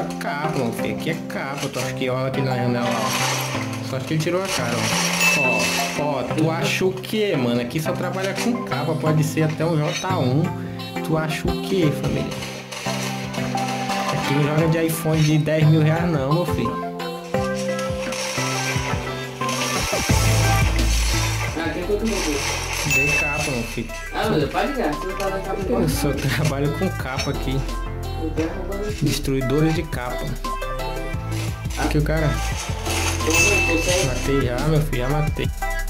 capa, meu filho. Aqui é capa. Tu acha que olha aqui na janela, ó. Só acho que ele tirou a cara, ó. Ó, tu acha o que, mano? Aqui só trabalha com capa. Pode ser até um J1. Tu acha o que, família? Aqui não joga de iPhone de 10 mil reais, não, meu filho. Dei capa, meu filho. Ah, mas pode ligar, você não tá dando capa igual. Eu só trabalho com capa aqui. Destruidores de capa. Aqui o cara. Matei já, meu filho, já matei.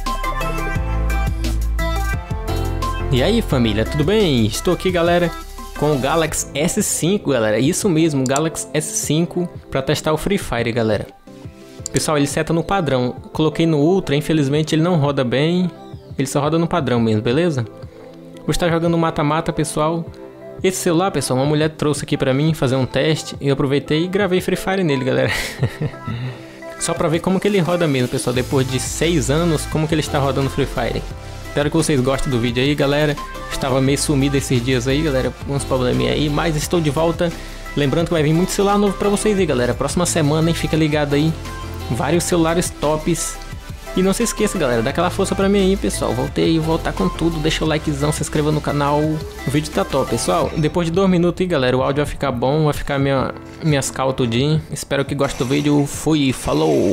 E aí, família, tudo bem? Estou aqui, galera, com o Galaxy S5, galera. Isso mesmo, Galaxy S5 para testar o Free Fire, galera. Pessoal, ele seta no padrão. Coloquei no Ultra, infelizmente ele não roda bem. Ele só roda no padrão mesmo, beleza? Vou estar jogando mata-mata, pessoal. Esse celular, pessoal, uma mulher trouxe aqui pra mim fazer um teste. Eu aproveitei e gravei Free Fire nele, galera. Só pra ver como que ele roda mesmo, pessoal. Depois de 6 anos, como que ele está rodando Free Fire. Espero que vocês gostem do vídeo aí, galera. Estava meio sumido esses dias aí, galera. Uns probleminha aí, mas estou de volta. Lembrando que vai vir muito celular novo pra vocês aí, galera. Próxima semana, hein? Fica ligado aí. Vários celulares tops. E não se esqueça, galera, dá aquela força pra mim aí, pessoal. Voltei, voltar com tudo. Deixa o likezão, se inscreva no canal. O vídeo tá top, pessoal. Depois de 2 minutos aí, galera, o áudio vai ficar bom. Vai ficar minhas cal tudinho. Espero que gostem do vídeo. Fui, falou!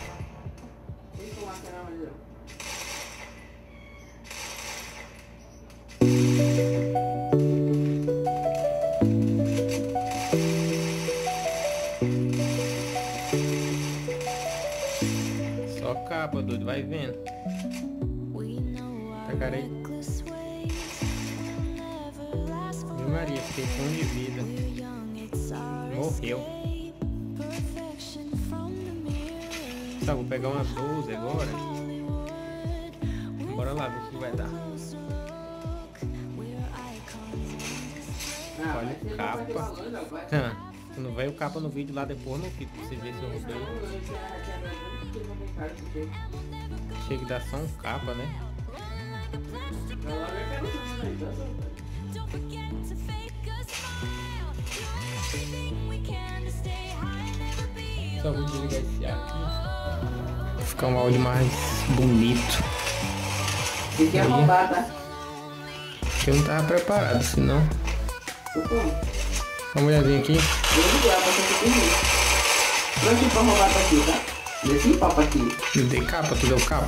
Só capa, doido, vai vendo. Tá, cara aí. Ave Maria, fiquei com 1 de vida. Morreu. Tá, vou pegar uma 12 agora. Bora lá ver o que vai dar. Olha o capa. Não veio capa no vídeo lá depois, não fica pra você ver se eu roubei. Chega que dá só um capa, né? Só vou desligar esse ar aqui. Vai ficar um áudio mais bonito. Você quer roubar, tá? Eu não tava preparado, senão. Uma mulherzinha aqui. Não aqui pra roubar tá aqui, tá? Desse papo aqui. Me dei capa, tu deu capa?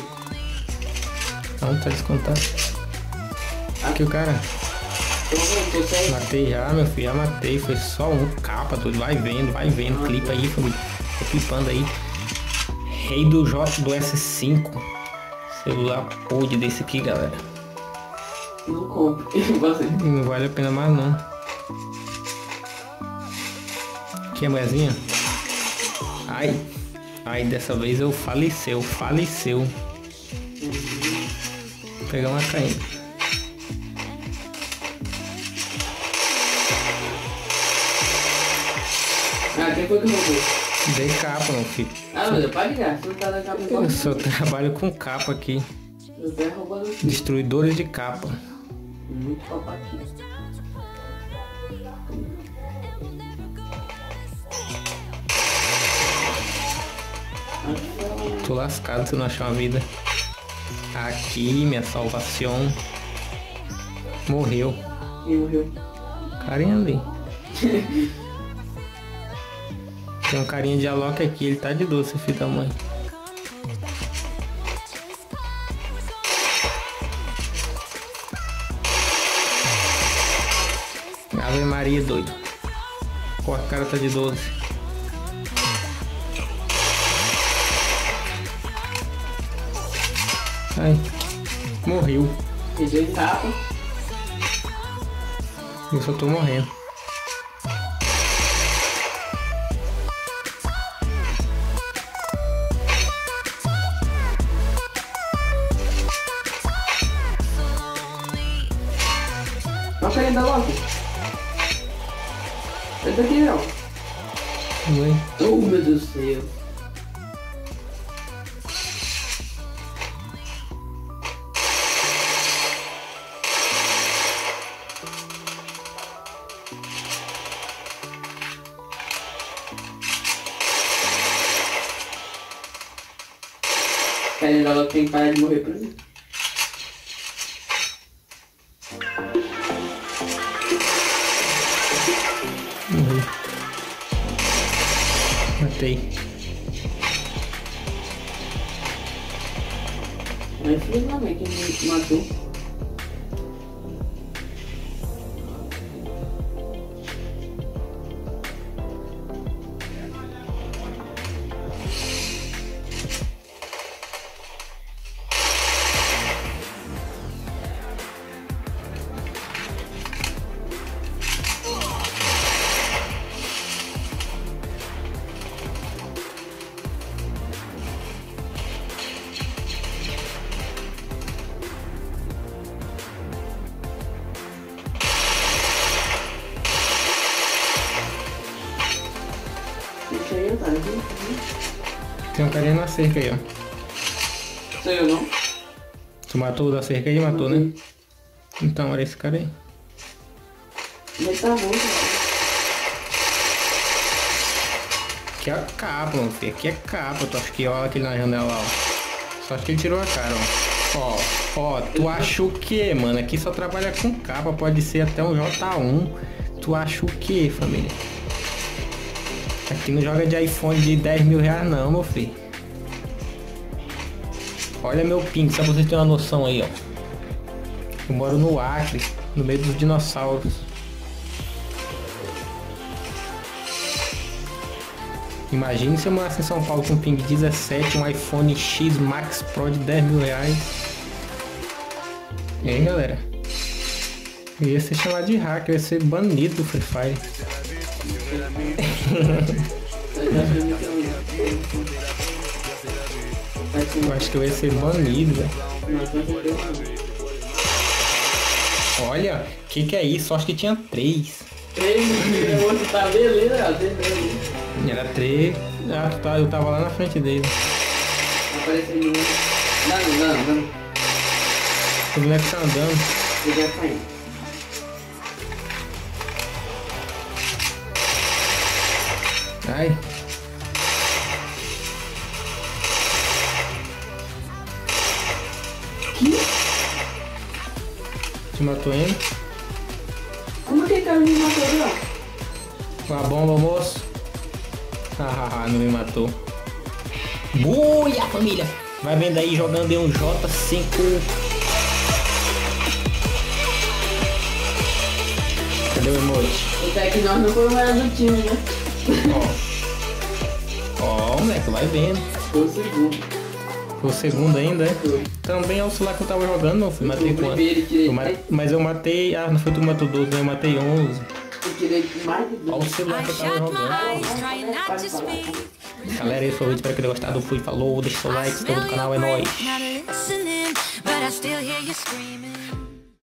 Não, tá descontado. Aqui o cara. Matei já, meu filho, já matei. Foi só um capa, tudo. Vai vendo. Clipa aí, família. Tô clipando aí. Rei do S5. Celular podre desse aqui, galera. Não compro. Não vale a pena mais, não. Aqui a mulherzinha. Ai, dessa vez eu faleceu. Vou pegar uma caindo. Quem foi que roubou? Dei capa, meu filho. Ah, mas pode ligar, você não tá dando capa igual. Eu só trabalho com capa aqui. Eu tô roubando aqui. Destruidores de capa. Muito papo aqui. Tô lascado se eu não achar uma vida. Aqui, minha salvação. Morreu. Quem morreu? Carinha ali. Tem um carinha de Alok aqui, ele tá de doce, filho da mãe. Ave Maria, doido. Corre, o cara tá de 12. Ai, morreu. Dei capa. Eu só tô morrendo. Não quer ainda logo. Sai daqui, não. Oi. Oh, meu Deus do céu. querendo ela tem que parar de morrer pra mim. Morri. Matei. Mas filho da mãe que me matou. Deixa eu tá aqui. Tem um carinha na cerca aí, ó. Sou eu não? Tu matou o da cerca aí? Matou, né? Então, era esse cara aí. Mas tá bom, cara. Aqui é a capa, meu filho. Aqui é capa. Tu acha que olha aquele na janela lá, ó. Só acho que ele tirou a cara, ó. Ó, tu acha o que, mano? Aqui só trabalha com capa. Pode ser até um J1. Tu acha o que, família? Aqui não joga de iPhone de 10 mil reais não, meu filho. Olha meu ping, só pra vocês terem uma noção aí, ó. Eu moro no Acre, no meio dos dinossauros. Imagine se eu morasse em São Paulo com ping 17, um iPhone X Max Pro de 10 mil reais. E aí, galera? Eu ia ser chamado de hacker, eu ia ser banido do Free Fire. Eu acho que eu ia ser banido, velho. Olha, que é isso? Acho que tinha 3. 3, o outro tá beleza, Era 3. Ah, eu tava lá na frente dele. aparecendo um. Não. O moleque tá andando. Ele vai cair. Ai. Te matou ele? Como que caiu e me matou lá? Com a bomba, moço. Hahaha, não me matou. Buia, família! Vai vendo aí jogando em um J5. Cadê o emoji? Até que nós não fomos mais do time, né? Ó, moleque, vai vendo. Foi o segundo. Foi o segundo ainda, é? Foi. Também é o celular que eu tava jogando, meu filho. Matei Foi o quanto? primeiro, tirei. Mas eu matei. Ah, não foi tu que matou 12, eu matei 11. Eu tirei mais de Olha o 2. celular que eu tava jogando. Galera, esse foi o vídeo, espero que tenham gostado. Fui, falou, deixa o seu like, se inscreva no canal, é nóis. But I still hear you screaming.